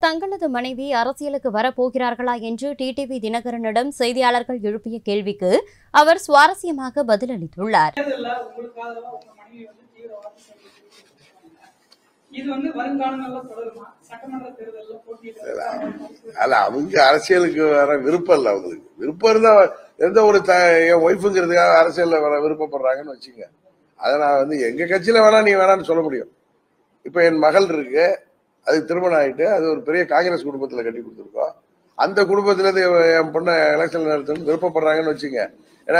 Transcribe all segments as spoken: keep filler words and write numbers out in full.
தங்களது மனைவி அரசியலுக்கு வரப்போகிறார்களா என்று டிடிவி தினகரனிடம் செய்தியாளர்கள் எழுப்பிய கேள்விக்கு அவர் சுவாரஸ்யமாக பதிலளித்துள்ளார். அவங்க அரசியலுக்கு வர விருப்பம் இல்ல, அவங்களுக்கு விருப்பம் இருந்தா எந்த ஒரு என் ஒய்ஃபுங்கிறதுக்காக அரசியல்ல வர விருப்பப்படுறாங்கன்னு வச்சுங்க. அதை நான் வந்து எங்க கட்சியில வேணா நீ வேணான்னு சொல்ல முடியும். இப்ப என் மகள் இருக்கு, அதுக்கு திருமணம் ஆயிட்டு அது ஒரு பெரிய காங்கிரஸ் குடும்பத்துல கட்டி கொடுத்துருக்கோம். அந்த குடும்பத்துல இருந்து என் பொண்ணை எலெக்ஷன் நடத்தணும்னு விருப்பப்படுறாங்கன்னு வச்சுங்க. ஏன்னா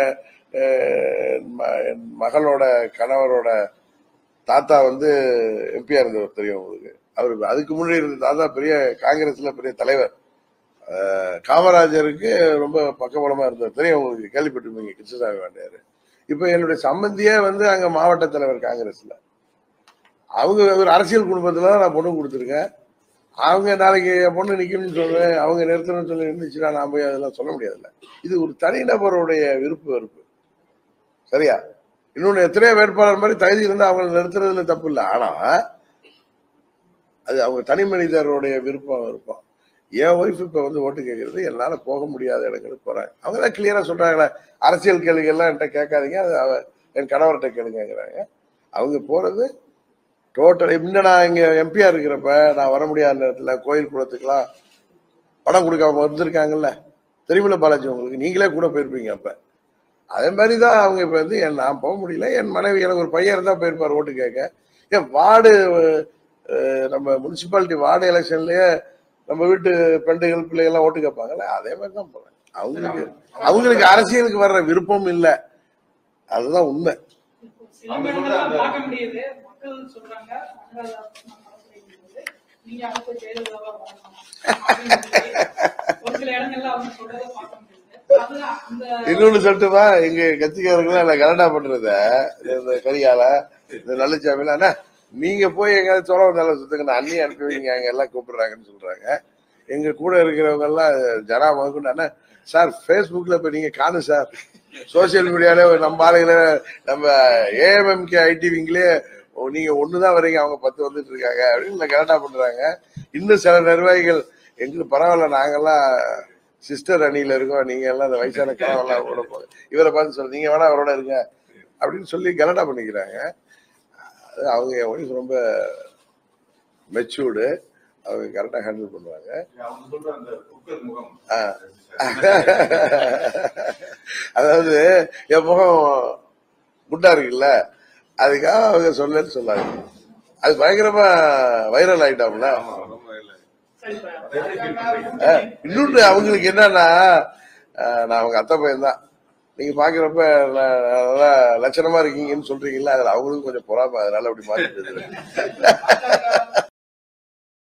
என் மகளோட கணவரோட தாத்தா வந்து எம்பியா இருந்தவர் தெரியும் உங்களுக்கு. அவரு அதுக்கு முன்னாடி இருந்த தாத்தா பெரிய காங்கிரஸ்ல பெரிய தலைவர், காமராஜருக்கு ரொம்ப பக்கபலமா இருந்தவர் தெரியும் உங்களுக்கு, கேள்விப்பட்டிருப்பீங்க, கிருஷ்ணசாமி வாண்டியாரு. இப்ப என்னுடைய சம்பந்தியே வந்து அங்க மாவட்ட தலைவர் காங்கிரஸ்ல. அவங்க ஒரு அரசியல் குடும்பத்துல தான் நான் பொண்ணு கொடுத்துருக்கேன். அவங்க நாளைக்கு என் பொண்ணு நிக்கணும்னு சொல்றேன், அவங்க நிறுத்தணும்னு சொல்லி இருந்துச்சுன்னா நான் போய் அதெல்லாம் சொல்ல முடியாதுல்ல. இது ஒரு தனிநபருடைய விருப்பு வெறுப்பு, சரியா? இன்னொன்னு எத்தனையோ வேட்பாளர் மாதிரி தகுதி இருந்தா அவங்க நிறுத்துறதுல தப்பு இல்லை. ஆனா அது அவங்க தனி மனிதருடைய விருப்பம் விருப்பம். என் ஒய்ஃப் இப்ப வந்து ஓட்டு கேட்கறது என்னால போக முடியாத இடங்களுக்கு போறாங்க. அவங்கதான் கிளியரா சொல்றாங்களே, அரசியல் கேள்விகள்லாம் என்கிட்ட கேட்காதீங்க, அது என் கணவர்கிட்ட கேளுங்கிறாங்க. அவங்க போறது டோட்டல். இன்னும் நான் இங்க எம்பியா இருக்கிறப்ப நான் வர முடியாத நேரத்துல கோயில் குளத்துக்கெல்லாம் பணம் கொடுக்காம வந்திருக்காங்கல்ல, தெரியுமில்ல பாலாஜி உங்களுக்கு, நீங்களே கூட போயிருப்பீங்க. அப்ப அதே மாதிரிதான் அவங்க இப்ப வந்து நான் போக முடியல. என் மனைவி, எனக்கு ஒரு பையன் இருந்தா போயிருப்பாரு ஓட்டு கேட்க. ஏன் வார்டு நம்ம முனிசிபாலிட்டி வார்டு எலெக்ஷன்லயே நம்ம வீட்டு பெண்டுகள் பிள்ளைகள்லாம் ஓட்டு கேட்பாங்கல்ல, அதே மாதிரிதான் போறேன். அவங்களுக்கு அவங்களுக்கு அரசியலுக்கு வர்ற விருப்பம் இல்லை, அதுதான் உண்மை. இன்னொன்னு சொல்லிட்டுமா, எங்க கட்சிக்காரங்களா இல்ல கலண்டா பண்றத இந்த கரியால இந்த நல்லசாமியில, அண்ணா நீங்க போய் எங்கேயாவது சோழ நல்ல சுத்துங்க, அண்ணியை அனுப்பி வைங்க, அங்க எல்லாம் கூப்பிடுறாங்கன்னு சொல்றாங்க. எங்க கூட இருக்கிறவங்க எல்லாம் ஜனா முதற்கொண்டு, அண்ணா சார் பேஸ்புக்ல போய் நீங்க காணும் சார், சோசியல் மீடியால நம்ம ஆளுகள நம்ம ஏஎம்எம்கே ஐடி விங்லயே நீங்க ஒண்ணுதான் வரீங்க, அவங்க பத்து வந்துட்டு இருக்காங்க அப்படின்னு கலண்டா பண்றாங்க. இன்னும் சில நிர்வாகிகள் எங்களுக்கு பரவாயில்ல, நாங்கெல்லாம் சிஸ்டர் அணியில இருக்கோம், நீங்க எல்லாம் அந்த வயசான காலம் கூட போக இவரை பார்த்து சொல்ல நீங்க வேணா அவரோட இருங்க அப்படின்னு சொல்லி கலண்டா பண்ணிக்கிறாங்க. அவங்க என் ஒய்ஃப் ரொம்ப மெச்சூர்டு, அவங்க கரெக்டா ஹேண்டில் பண்ணுவாங்க. அதாவது என் முகம் குண்டா இருக்குல்ல, அதுக்காக அவங்க சொல்லன்னு சொல்லாங்க. அது பயங்கரமா வைரல் ஆயிட்டாம்ல. இன்னொன்று அவங்களுக்கு என்னன்னா, நான் அவங்க அத்தை பையன் தான், நீங்க பாக்குறப்ப நல்லா லட்சணமா இருக்கீங்கன்னு சொல்றீங்கல்ல, அதுல அவங்களுக்கும் கொஞ்சம் பொறாம, அதனால அப்படி மாத்திட்டு.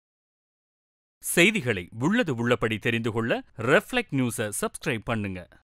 செய்திகளை உள்ளது உள்ளபடி தெரிந்து கொள்ள ரெஃப்ளெக்ட் நியூஸை சப்ஸ்கிரைப் பண்ணுங்க.